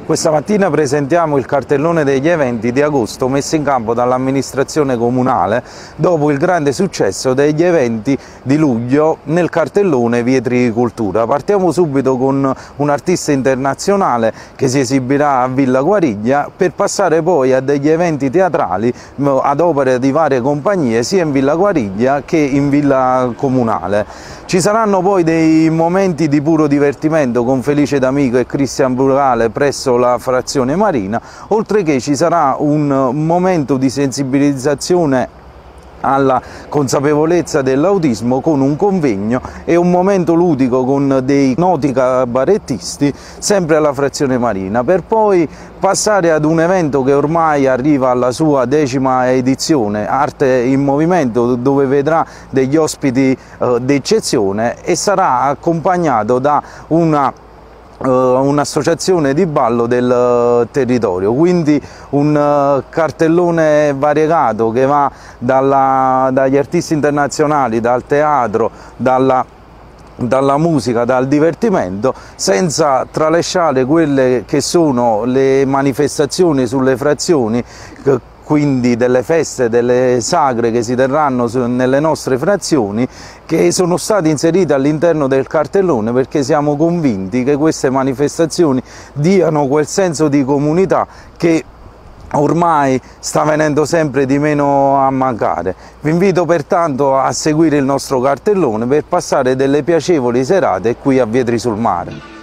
Questa mattina presentiamo il cartellone degli eventi di agosto messo in campo dall'amministrazione comunale dopo il grande successo degli eventi di luglio nel cartellone Vietri Cultura. Partiamo subito con un artista internazionale che si esibirà a Villa Guariglia per passare poi a degli eventi teatrali ad opera di varie compagnie sia in Villa Guariglia che in Villa Comunale. Ci saranno poi dei momenti di puro divertimento con Felice D'Amico e Cristian Burale presso la frazione Marina, oltre che ci sarà un momento di sensibilizzazione alla consapevolezza dell'autismo con un convegno e un momento ludico con dei noti cabarettisti sempre alla frazione Marina, per poi passare ad un evento che ormai arriva alla sua 10ª edizione, Arte in Movimento, dove vedrà degli ospiti d'eccezione e sarà accompagnato da un'associazione di ballo del territorio, quindi un cartellone variegato che va dagli artisti internazionali, dal teatro, dalla musica, dal divertimento, senza tralasciare quelle che sono le manifestazioni sulle frazioni, quindi delle feste, delle sagre che si terranno nelle nostre frazioni, che sono state inserite all'interno del cartellone perché siamo convinti che queste manifestazioni diano quel senso di comunità che ormai sta venendo sempre di meno a mancare. Vi invito pertanto a seguire il nostro cartellone per passare delle piacevoli serate qui a Vietri sul Mare.